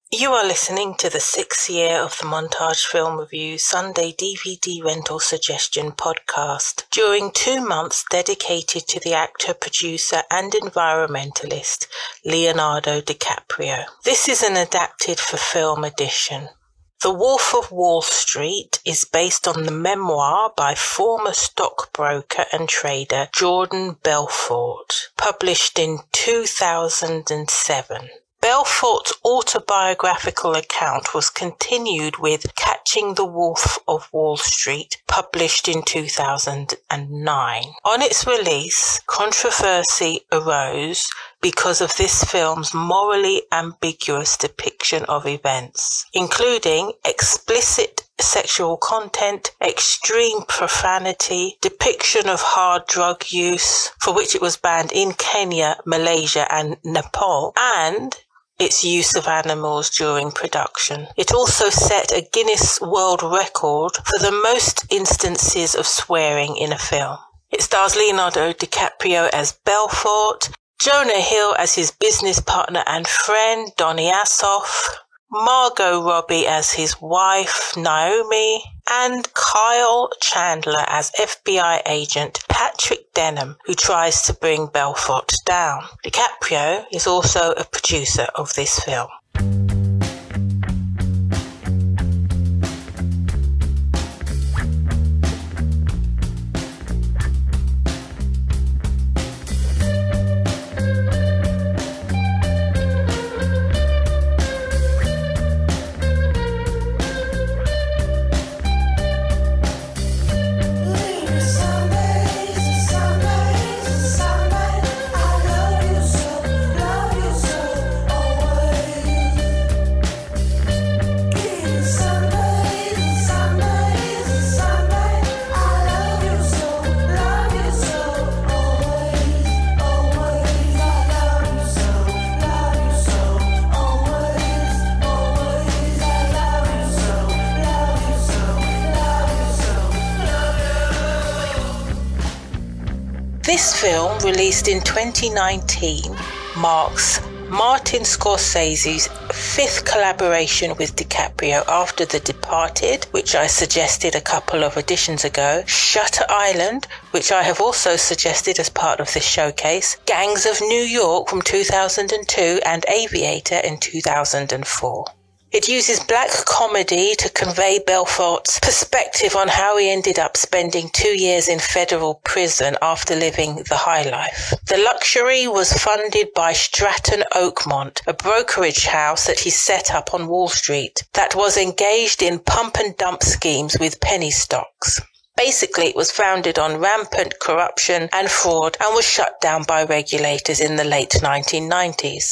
You are listening to the 6th year of the Montage Film Reviews Sunday DVD Rental Suggestion podcast, during 2 months dedicated to the actor, producer and environmentalist Leonardo DiCaprio. This is an adapted for film edition. The Wolf of Wall Street is based on the memoir by former stockbroker and trader Jordan Belfort, published in 2007. Belfort's autobiographical account was continued with Catching the Wolf of Wall Street, published in 2009. On its release, controversy arose because of this film's morally ambiguous depiction of events, including explicit sexual content, extreme profanity, depiction of hard drug use, for which it was banned in Kenya, Malaysia and Nepal, and its use of animals during production. It also set a Guinness World Record for the most instances of swearing in a film. It stars Leonardo DiCaprio as Belfort, Jonah Hill as his business partner and friend, Donny Assoff, Margot Robbie as his wife, Naomi, and Kyle Chandler as FBI agent Patrick Denham, who tries to bring Belfort down. DiCaprio is also a producer of this film. This film, released in 2019, marks Martin Scorsese's 5th collaboration with DiCaprio after The Departed, which I suggested a couple of editions ago, Shutter Island, which I have also suggested as part of this showcase, Gangs of New York from 2002 and Aviator in 2004. It uses black comedy to convey Belfort's perspective on how he ended up spending 2 years in federal prison after living the high life. The luxury was funded by Stratton Oakmont, a brokerage house that he set up on Wall Street that was engaged in pump and dump schemes with penny stocks. Basically, it was founded on rampant corruption and fraud and was shut down by regulators in the late 1990s.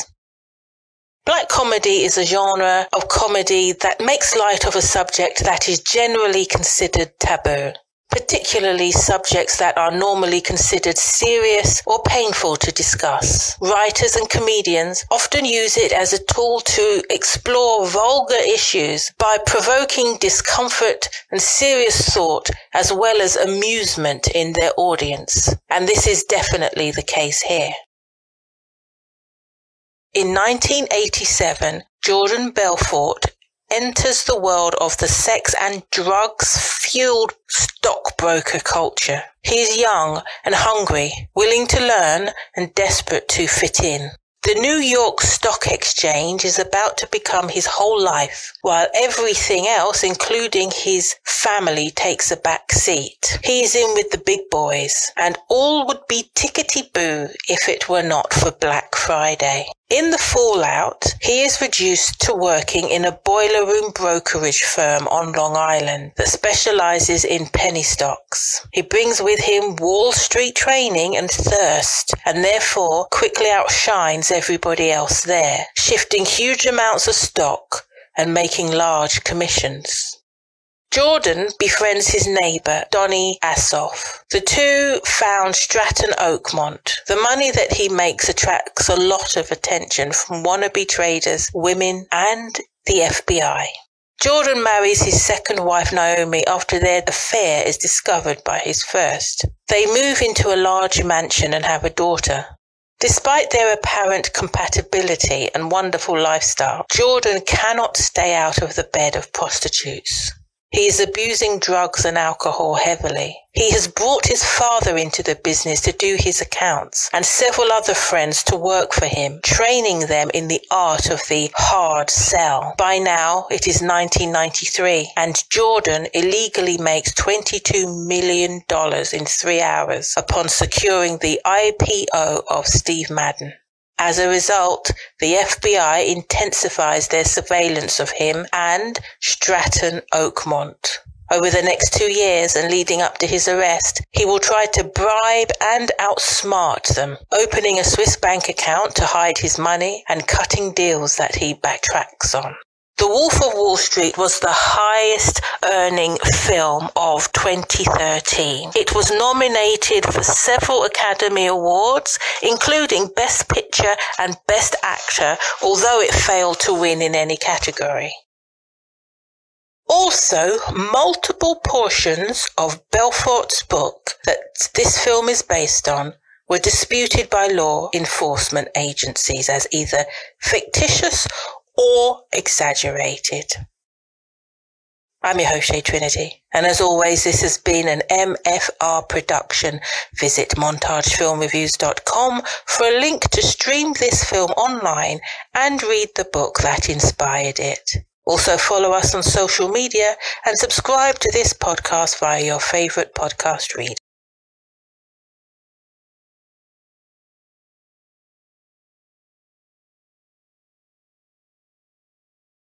Black comedy is a genre of comedy that makes light of a subject that is generally considered taboo, particularly subjects that are normally considered serious or painful to discuss. Writers and comedians often use it as a tool to explore vulgar issues by provoking discomfort and serious thought as well as amusement in their audience, and this is definitely the case here. In 1987, Jordan Belfort enters the world of the sex and drugs-fueled stockbroker culture. He is young and hungry, willing to learn and desperate to fit in. The New York Stock Exchange is about to become his whole life, while everything else, including his family, takes a back seat. He is in with the big boys, and all would be tickety-boo if it were not for Black Friday. In the fallout, he is reduced to working in a boiler room brokerage firm on Long Island that specializes in penny stocks. He brings with him Wall Street training and thirst, and therefore quickly outshines everybody else there, shifting huge amounts of stock and making large commissions. Jordan befriends his neighbor, Donny Assoff. The two found Stratton Oakmont. The money that he makes attracts a lot of attention from wannabe traders, women, and the FBI. Jordan marries his second wife, Naomi, after their affair is discovered by his first. They move into a large mansion and have a daughter. Despite their apparent compatibility and wonderful lifestyle, Jordan cannot stay out of the bed of prostitutes. He is abusing drugs and alcohol heavily. He has brought his father into the business to do his accounts and several other friends to work for him, training them in the art of the hard sell. By now, it is 1993, and Jordan illegally makes $22 million in 3 hours upon securing the IPO of Steve Madden. As a result, the FBI intensifies their surveillance of him and Stratton Oakmont. Over the next 2 years and leading up to his arrest, he will try to bribe and outsmart them, opening a Swiss bank account to hide his money and cutting deals that he backtracks on. The Wolf of Wall Street was the highest earning film of 2013. It was nominated for several Academy Awards, including Best Picture and Best Actor, although it failed to win in any category. Also, multiple portions of Belfort's book that this film is based on were disputed by law enforcement agencies as either fictitious or exaggerated. I'm your host, Shay Trinity, and as always, this has been an MFR production. Visit montagefilmreviews.com for a link to stream this film online and read the book that inspired it. Also follow us on social media and subscribe to this podcast via your favorite podcast reader.